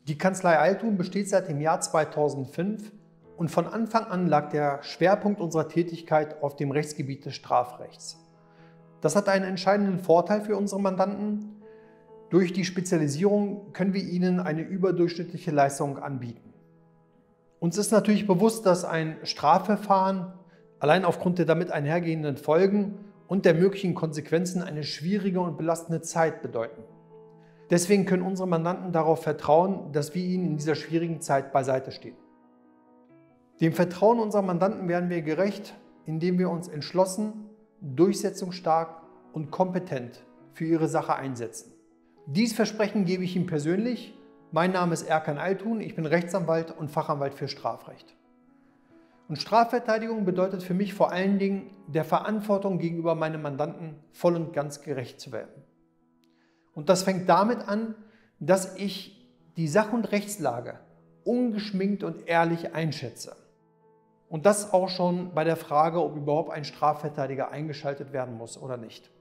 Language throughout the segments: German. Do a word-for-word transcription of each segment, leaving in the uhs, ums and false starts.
Die Kanzlei Althun besteht seit dem Jahr zweitausendfünf und von Anfang an lag der Schwerpunkt unserer Tätigkeit auf dem Rechtsgebiet des Strafrechts. Das hat einen entscheidenden Vorteil für unsere Mandanten. Durch die Spezialisierung können wir ihnen eine überdurchschnittliche Leistung anbieten. Uns ist natürlich bewusst, dass ein Strafverfahren allein aufgrund der damit einhergehenden Folgen und der möglichen Konsequenzen eine schwierige und belastende Zeit bedeuten. Deswegen können unsere Mandanten darauf vertrauen, dass wir ihnen in dieser schwierigen Zeit beiseite stehen. Dem Vertrauen unserer Mandanten werden wir gerecht, indem wir uns entschlossen, durchsetzungsstark und kompetent für ihre Sache einsetzen. Dies Versprechen gebe ich Ihnen persönlich. Mein Name ist Erkan Althun, ich bin Rechtsanwalt und Fachanwalt für Strafrecht. Und Strafverteidigung bedeutet für mich vor allen Dingen, der Verantwortung gegenüber meinem Mandanten voll und ganz gerecht zu werden. Und das fängt damit an, dass ich die Sach- und Rechtslage ungeschminkt und ehrlich einschätze. Und das auch schon bei der Frage, ob überhaupt ein Strafverteidiger eingeschaltet werden muss oder nicht.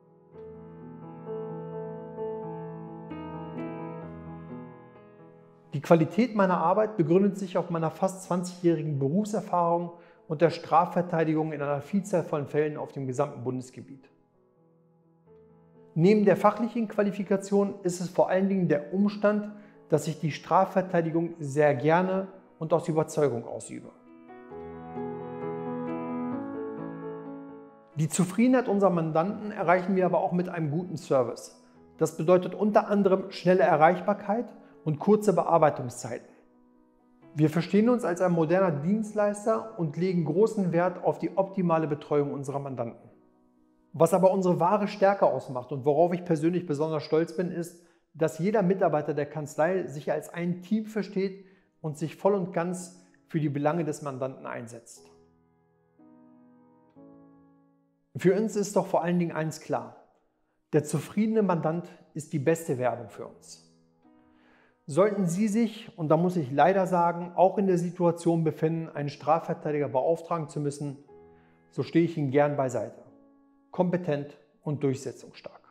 Die Qualität meiner Arbeit begründet sich auf meiner fast zwanzigjährigen Berufserfahrung und der Strafverteidigung in einer Vielzahl von Fällen auf dem gesamten Bundesgebiet. Neben der fachlichen Qualifikation ist es vor allen Dingen der Umstand, dass ich die Strafverteidigung sehr gerne und aus Überzeugung ausübe. Die Zufriedenheit unserer Mandanten erreichen wir aber auch mit einem guten Service. Das bedeutet unter anderem schnelle Erreichbarkeit und kurze Bearbeitungszeiten. Wir verstehen uns als ein moderner Dienstleister und legen großen Wert auf die optimale Betreuung unserer Mandanten. Was aber unsere wahre Stärke ausmacht und worauf ich persönlich besonders stolz bin, ist, dass jeder Mitarbeiter der Kanzlei sich als ein Team versteht und sich voll und ganz für die Belange des Mandanten einsetzt. Für uns ist doch vor allen Dingen eins klar: Der zufriedene Mandant ist die beste Werbung für uns. Sollten Sie sich, und da muss ich leider sagen, auch in der Situation befinden, einen Strafverteidiger beauftragen zu müssen, so stehe ich Ihnen gern beiseite. Kompetent und durchsetzungsstark.